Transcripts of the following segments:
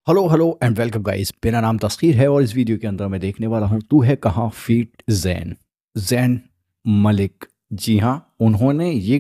Hello hello and welcome guys. मेरा नाम तस्कीर है और इस वीडियो के अंदर मैं देखने वाला हूँ तू है कहाँ फीट जैन जैन मलिक। जी हाँ, उन्होंने ये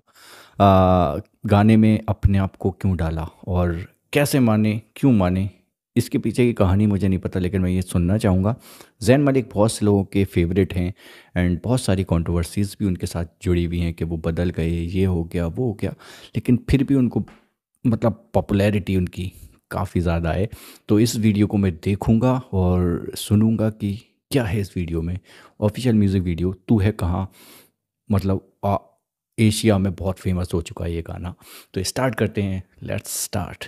गाने में अपने आप को क्यों डाला और कैसे माने, क्यों माने, इसके पीछे की कहानी मुझे नहीं पता, लेकिन मैं ये सुनना चाहूँगा। जैन मलिक बहुत से लोगों के फेवरेट हैं एंड बहुत सारी कंट्रोवर्सीज भी उनके साथ जुड़ी हुई हैं कि वो बदल गए, ये हो गया वो हो गया, लेकिन फिर भी उनको मतलब पॉपुलैरिटी उनकी काफ़ी ज़्यादा है। तो इस वीडियो को मैं देखूंगा और सुनूंगा कि क्या है इस वीडियो में। ऑफिशियल म्यूज़िक वीडियो तू है कहाँ, मतलब एशिया में बहुत फेमस हो चुका है ये गाना। तो स्टार्ट करते हैं, लेट्स स्टार्ट।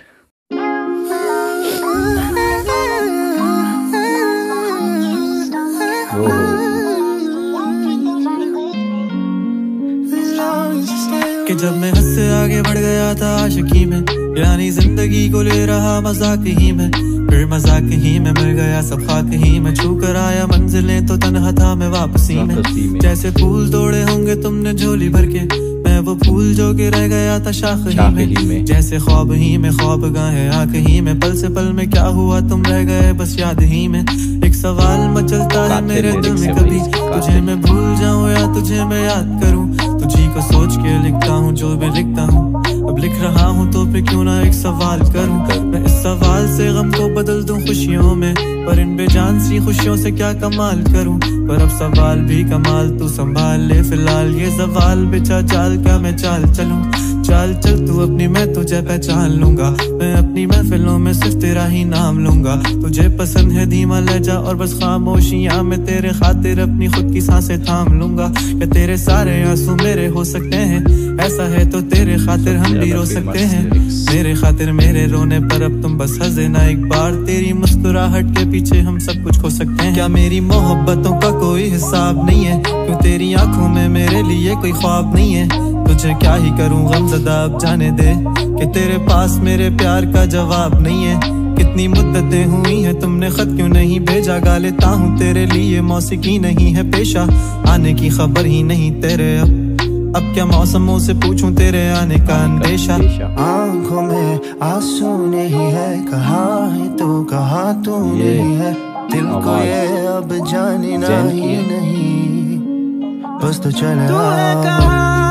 कि जब मैं हद से आगे बढ़ गया था आशिकी में, यानी जिंदगी को ले रहा मजाक ही में, फिर मजाक ही में मर गया सब खाक ही में, छू कर आया मंजिलें तो तन्हा था मैं वापसी में। जैसे फूल तोड़े होंगे तुमने झोली भर के, मैं वो फूल जो के रह गया था शाख ही में। जैसे ख्वाब ही में ख्वाब गाहे आँख ही में, पल से पल में क्या हुआ तुम रह गए बस याद ही में। एक सवाल मचलता है मेरे दिल में, कभी तुझे मैं भूल जाऊं या तुझे मैं याद करूं। तुझी को सोच के लिखता हूँ जो भी लिखता हूँ, अब लिख रहा हूँ तो फिर क्यों ना एक सवाल करूं। मैं इस सवाल से गम को बदल दूं खुशियों में, पर इन बेजान सी खुशियों से क्या कमाल करूं। पर अब सवाल भी कमाल तू संभाल ले, फिलहाल ये सवाल बेचा जाल का मैं चाल चलूं। चाल चल तू अपनी, मैं तुझे पहचान लूंगा, मैं अपनी महफिलों में सिर्फ तेरा ही नाम लूंगा। तुझे पसंद है धीमा लहजा और बस खामोशियां, मैं तेरे खातिर अपनी खुद की सांसें थाम लूंगा। क्या तेरे सारे आंसू मेरे हो सकते हैं, ऐसा है तो तेरे खातिर हम भी रो सकते हैं। मेरे खातिर मेरे रोने पर अब तुम बस हंसे ना एक बार, तेरी मुस्कुराहट के पीछे हम सब कुछ खो सकते हैं। क्या मेरी मोहब्बतों का कोई हिसाब नहीं है, क्यों तेरी आंखों में मेरे लिए कोई ख्वाब नहीं है। तुझे क्या ही करूं गमज़दा अब जाने दे, कि तेरे पास मेरे प्यार का जवाब नहीं है। कितनी मुद्दतें हुई हैं तुमने खत क्यों नहीं भेजा, गा लेता हूँ तेरे लिए मौसीकी नहीं है पेशा, आने की खबर ही नहीं तेरे। अब क्या मौसमों से पूछूं तेरे आने का अंदेशा। आंखों में आंसू नहीं है, कहाँ है तू कहाँ तू नहीं है, दिल को ये अब जानना ही नहीं, बस तो चला।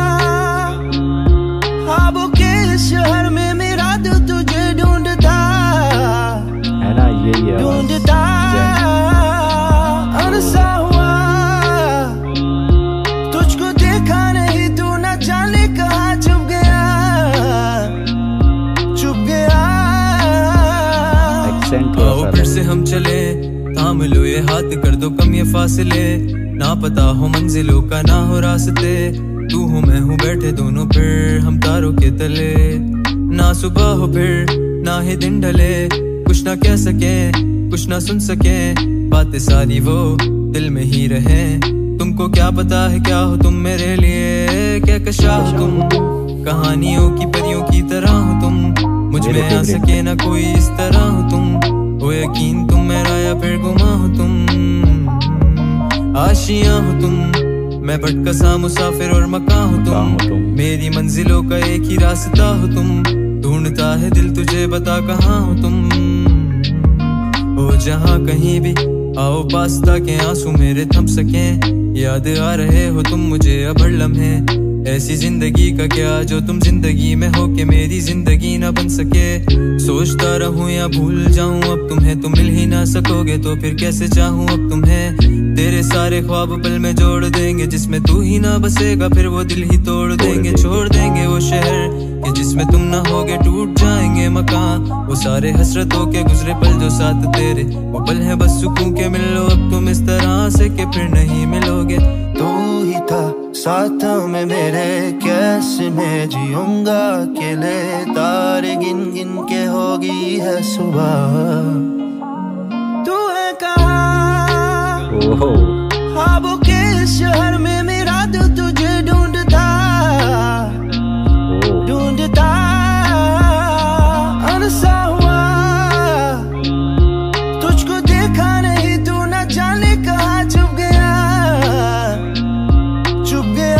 ख्वाबों के शहर में मेरा दिल तुझे ढूंढता है ना, ये ढूंढता अनसा हुआ, तुझको देखा नहीं तू न जाने कहाँ छुप गया, छुप गया। आओ फिर से हम चले, थाम लो ये हाथ, कर दो कम ये फासले, ना पता हो मंजिलों का ना हो रास्ते। तू हो मैं हूँ बैठे दोनों फिर हम तारों के तले, ना सुबह हो फिर ना ही दिन ढले, कुछ ना कह सके कुछ ना सुन सके, बातें सारी वो दिल में ही रहे। तुमको क्या पता है क्या हो तुम मेरे लिए, क्या कशा हो तुम, कहानियों की परियों की तरह हो तुम, मुझ में आ सके ना कोई इस तरह हो तुम। वो यकीन तुम मेरा या फिर गुमा हो तुम, आशियां हो तुम, मैं भटका सा मुसाफिर और मकान हो तुम। मेरी मंजिलों का एक ही रास्ता हो तुम, ढूंढता है दिल तुझे बता कहाँ हो तुम। हो जहाँ कहीं भी आओ पास ताकि आंसू मेरे थम सके, याद आ रहे हो तुम मुझे अब हर लम्हे। ऐसी जिंदगी का क्या जो तुम जिंदगी में हो के मेरी जिंदगी ना बन सके। सोचता रहूं या भूल जाऊं अब तुम्हें, तुम मिल ही ना सकोगे तो फिर कैसे चाहूं अब तुम्हें। तेरे सारे ख्वाब पल में जोड़ देंगे, जिसमें तू ही ना बसेगा फिर वो दिल ही तोड़ देंगे। छोड़ देंगे वो शहर कि जिसमें तुम ना होगे, टूट जाएंगे मकान वो सारे हसरतों के गुजरे पल जो साथ तेरे, वो पल है बस सुकून के। मिल लो अब तुम इस तरह से कि फिर नहीं मिलोगे। तू ही था साथ में मेरे, कैसे मैं जीऊंगा अकेले, तारे गिन गिन के होगी है सुबह। तू है कहाँ ख्वाबों के शहर में, मेरा दिल तुझे ढूंढता ढूंढता अनसा हुआ, तुझको देखा नहीं तू न जाने कहाँ छुप गया, छुप गया।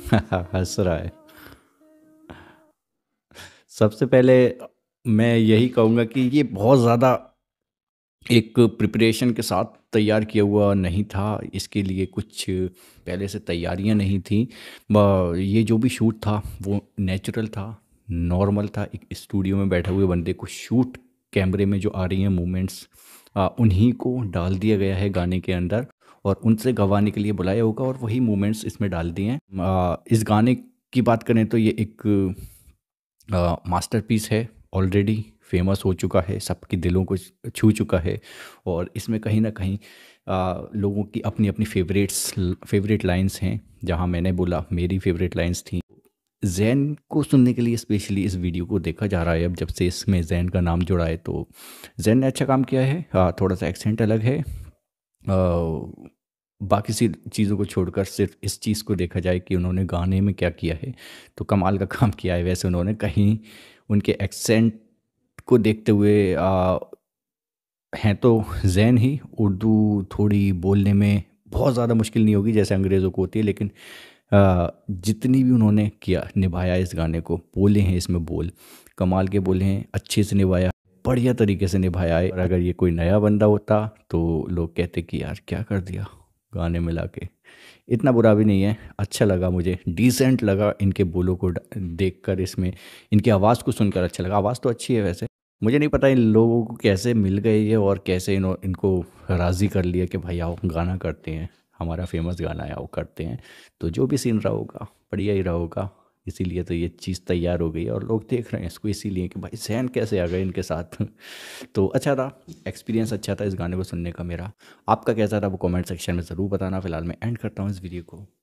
हंस रहा है। सबसे पहले मैं यही कहूँगा कि ये बहुत ज़्यादा एक प्रिपरेशन के साथ तैयार किया हुआ नहीं था, इसके लिए कुछ पहले से तैयारियां नहीं थी। ये जो भी शूट था वो नेचुरल था, नॉर्मल था। एक स्टूडियो में बैठे हुए बंदे को शूट, कैमरे में जो आ रही हैं मूवमेंट्स उन्हीं को डाल दिया गया है गाने के अंदर, और उनसे गवाने के लिए बुलाया होगा और वही मूवमेंट्स इसमें डाल दिए हैं। इस गाने की बात करें तो ये एक मास्टरपीस है, ऑलरेडी फेमस हो चुका है, सबके दिलों को छू चुका है। और इसमें कहीं ना कहीं लोगों की अपनी अपनी फेवरेट लाइंस हैं। जहां मैंने बोला मेरी फेवरेट लाइंस थी, जैन को सुनने के लिए स्पेशली इस वीडियो को देखा जा रहा है। अब जब से इसमें जैन का नाम जुड़ा है तो जैन ने अच्छा काम किया है। थोड़ा सा एक्सेंट अलग है। बाकी सी चीज़ों को छोड़कर सिर्फ इस चीज़ को देखा जाए कि उन्होंने गाने में क्या किया है तो कमाल का काम किया है। वैसे उन्होंने कहीं उनके एक्सेंट को देखते हुए हैं तो जैन ही, उर्दू थोड़ी बोलने में बहुत ज़्यादा मुश्किल नहीं होगी जैसे अंग्रेज़ों को होती है, लेकिन जितनी भी उन्होंने किया निभाया इस गाने को, बोले हैं इसमें बोल कमाल के बोले हैं, अच्छे से निभाया, बढ़िया तरीके से निभाया है। और अगर ये कोई नया बंदा होता तो लोग कहते कि यार क्या कर दिया गाने मिला के। इतना बुरा भी नहीं है, अच्छा लगा मुझे, डिसेंट लगा इनके बोलों को देखकर। इसमें इनकी आवाज़ को सुनकर अच्छा लगा। आवाज़ तो अच्छी है वैसे। मुझे नहीं पता इन लोगों को कैसे मिल गए ये और कैसे इनको राज़ी कर लिया कि भाई आओ गाना करते हैं, हमारा फेमस गाना है आओ करते हैं। तो जो भी सीन रहा होगा बढ़िया ही रहा होगा, इसीलिए तो ये चीज़ तैयार हो गई है और लोग देख रहे हैं इसको इसीलिए कि भाई जैन कैसे आ गए इनके साथ। तो अच्छा था, एक्सपीरियंस अच्छा था इस गाने को सुनने का मेरा। आपका कैसा था वो कमेंट सेक्शन में ज़रूर बताना। फिलहाल मैं एंड करता हूँ इस वीडियो को।